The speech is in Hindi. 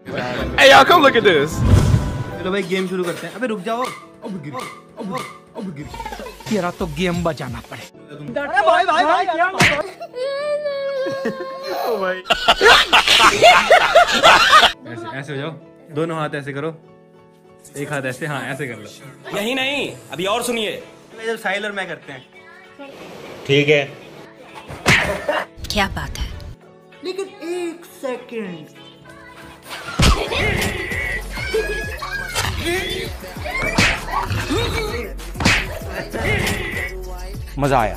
Hey y'all, come look at this. चलो भाई गेम शुरू करते हैं। अबे रुक जाओ। अब गिर। तेरा तो गेम बजाना पड़े। अरे भाई क्या Oh भाई। ऐसे हो जाओ, दोनों हाथ ऐसे करो, एक हाथ ऐसे, हाँ ऐसे कर लो। यही नहीं, अभी और सुनिए। इधर साहिल और मैं करते हैं। ठीक है। क्या बात है? लेकिन एक सेकंड। मजा आया।